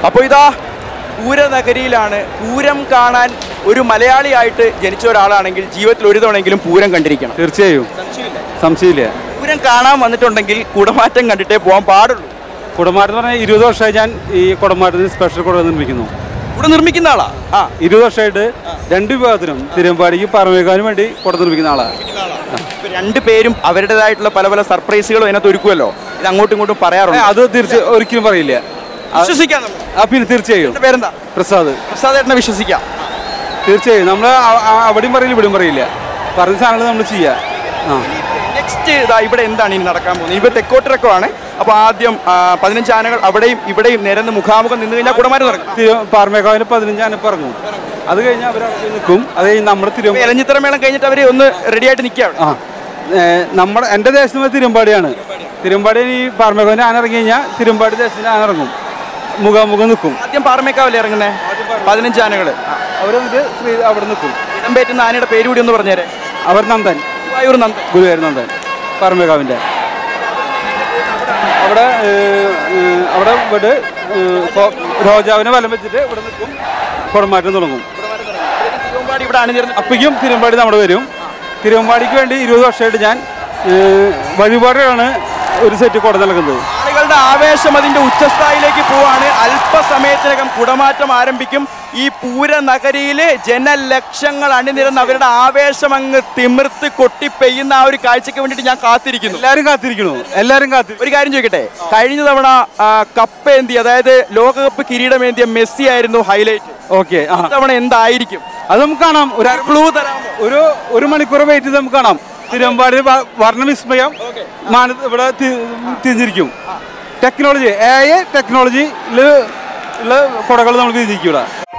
അപ്പോൾ ഇതാ പൂരനഗരിയിലാണ്. പൂരം കാണാൻ ഒരു മലയാളിയായിട്ട് ജനിച്ച ഒരാളാണെങ്കിൽ ജീവിതത്തിൽ ഒരു തവണയെങ്കിലും പൂരം കണ്ടിരിക്കണം. തീർച്ചയായും, സംശയമില്ല. പൂരം കാണാൻ വന്നിട്ടുണ്ടെങ്കിൽ കുടമാറ്റം കണ്ടിട്ടേ പോകാൻ പാടുള്ളൂ. കുടമാറ്റം എന്ന് പറഞ്ഞാൽ 20 വർഷമായി ഞാൻ ഈ കുടമാറ്റത്തിന് സ്പെഷ്യൽ കുട നിർമ്മിക്കുന്നു. ഇവിടെ നിർമ്മിക്കുന്ന ആളാ? 20 വർഷമായിട്ട് 2 വിഭാഗത്തിനും തിരുവമ്പാടിക്ക് പറമേക്കാനും വേണ്ടി കുട നിർമ്മിക്കുന്ന ആളാണ്. രണ്ടുപേരും അവരുടേതായിട്ടുള്ള പല പല സർപ്രൈസുകളും അതിനകത്ത് ഒരുക്കുമല്ലോ. ഇത് അങ്ങോട്ടും ഇങ്ങോട്ടും പറയാറുണ്ട്. അത് ഒരിക്കലും പറയില്ല. വിശ്വസിക്കാം. പിന്നെ തീർച്ചയായും. പേരെന്താ? പ്രസാദ്. പ്രസാദ് ഏട്ടനെ വിശ്വസിക്കാം. തീർച്ചയായും. നമ്മൾ അവിടെയും പറയില്ല ഇവിടെയും പറയില്ല. പറഞ്ഞ സാധനങ്ങൾ നമ്മൾ ചെയ്യാം. നെക്സ്റ്റ് ഇതാ ഇവിടെ എന്താണ് ഇനി നടക്കാൻ പോകുന്നത്? ഇപ്പോൾ തെക്കോട്ടിറക്കമാണ്. അപ്പോൾ ആദ്യം 15 ആനകൾ അവിടെയും ഇവിടെയും നിരന്ന് മുഖാമുഖം നിന്ന് കഴിഞ്ഞാൽ കുടമാറ്റം നടക്കും. പാർമേക്കാവിന് 15 ആന ഇറങ്ങും. അത് കഴിഞ്ഞാൽ അവർ നിൽക്കും. അത് കഴിഞ്ഞ് നമ്മുടെ എലഞ്ഞിത്തറ മേളം കഴിഞ്ഞിട്ട് അവർ ഒന്ന് റെഡി ആയിട്ട് നിൽക്കുകയാണ്. എൻ്റെ ദേശം തിരുവമ്പാടിയാണ്. തിരുവമ്പാടി ഈ പാർമേക്കാവിന് ആന ഇറങ്ങി കഴിഞ്ഞാൽ തിരുവമ്പാടി ദേശത്തിന് ആന ഇറങ്ങും, മുഖാമുഖം നിൽക്കും. ആദ്യം പാർമേക്കാവല്ലേ ഇറങ്ങുന്നത്? 15 ആനകൾ അവരൊന്നിട്ട് അവിടെ നിൽക്കും. ഇടം പേറ്റുന്ന ആനയുടെ പേര് കൂടി ഒന്ന് പറഞ്ഞേരെ. അവർ നന്ദൻ, ഗുരുവായൂർ നന്ദൻ, പാർമേക്കാവിൻ്റെ. അവിടെ ഇവിടെ രോജാവിനെ വലം വെച്ചിട്ട് ഇവിടെ നിൽക്കും, കുടമാറ്റം തുടങ്ങും. അപ്പോഴേക്കും തിരുവമ്പാടി നമ്മുടെ വരും. തിരുവമ്പാടിക്ക് വേണ്ടി 20 വർഷമായിട്ട് ഞാൻ വഴിപാടാണ് ഒരു സെറ്റ് കുട നൽകുന്നത്. ആളുകളുടെ ആവേശം അതിന്റെ ഉച്ചസ്ഥായിലേക്ക് പോവാണ്. അല്പസമയത്തിനകം കുടമാറ്റം ആരംഭിക്കും. ഈ പൂരനഗരിയില് ജനലക്ഷങ്ങൾ അണിനിരന്ന് അവരുടെ ആവേശം അങ്ങ് തിമിർത്ത് കൊട്ടി പെയ്യുന്ന ആ ഒരു കാഴ്ചക്ക് വേണ്ടിയിട്ട് ഞാൻ കാത്തിരിക്കുന്നു. എല്ലാവരും കാത്തിരിക്കുന്നു. ഒരു കാര്യം ചോദിക്കട്ടെ, കഴിഞ്ഞ തവണ കപ്പേന്തി, അതായത് ലോകകപ്പ് കിരീടമേന്തിയ മെസ്സി ആയിരുന്നു ഹൈലൈറ്റ്. ഓക്കെ, തവണ എന്തായിരിക്കും അത് നമുക്ക് കാണാം. ഒരു ക്ലൂ തരാം. ഒരു മണിക്കൂർ വെയിറ്റ് ചെയ്ത് നമുക്ക് കാണാം. തിരുവമ്പാടി വർണ്ണവിസ്മയം ഇവിടെ തിരിഞ്ഞിരിക്കും. ടെക്നോളജി ടെക്നോളജിയിൽ ഉള്ള കുടകൾ നമ്മൾ തിരിഞ്ഞിരിക്കും ഇവിടെ.